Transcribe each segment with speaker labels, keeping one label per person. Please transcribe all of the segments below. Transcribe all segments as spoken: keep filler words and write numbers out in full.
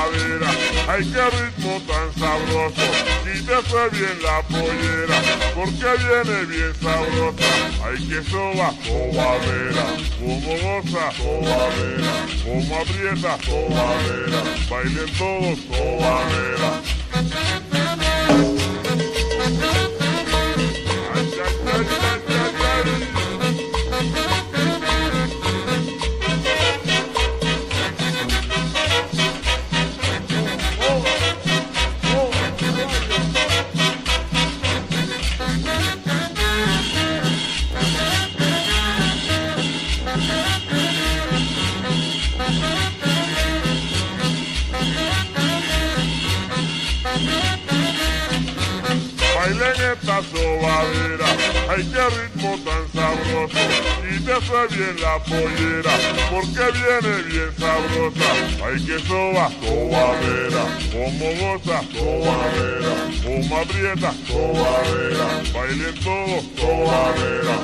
Speaker 1: sobadera. Ay, qué ritmo tan sabroso, quítese bien la pollera, porque viene bien sabrosa. Ay, que soba, sobadera, como goza, sobadera, como aprieta, sobadera, bailen todos, sobadera. Ay, ay, ay, ay, ay, ay. Bailen esta sobadera, ay, qué ritmo tan sabroso, quítese bien la pollera, porque viene bien sabrosa. Ay, que soba, sobadera, como goza, sobadera, como aprieta, sobadera, bailen todos, sobadera.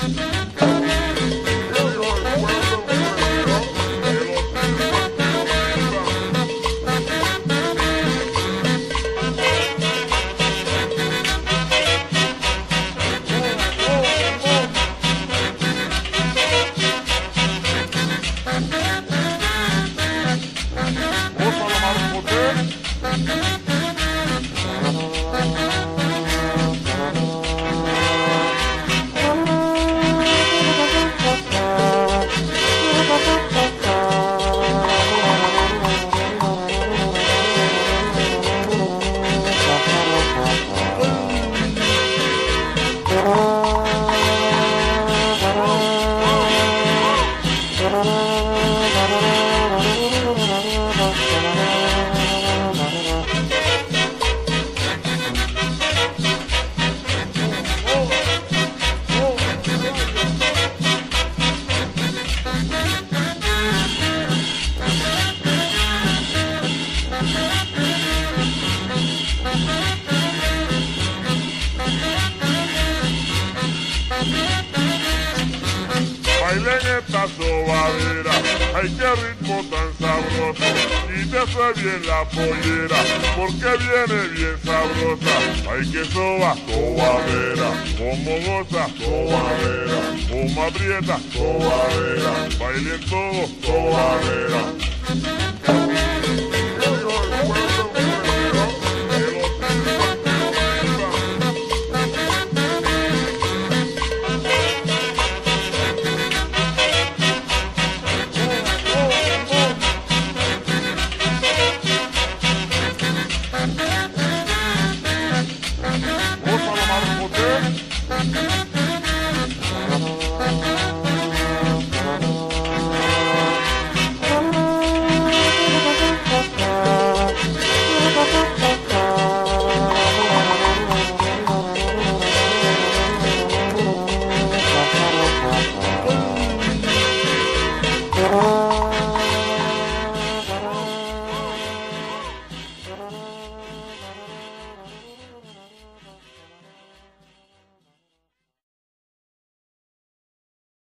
Speaker 1: Bailen esta sobadera, ay, qué ritmo tan sabroso, quítese bien la pollera, porque viene bien sabrosa. Ay, que soba, sobadera, como goza, sobadera, como aprieta, sobadera, bailen todos, sobadera. Vamos a la mar,